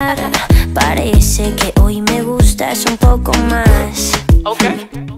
Parece que hoy me gustas un poco más. Ok.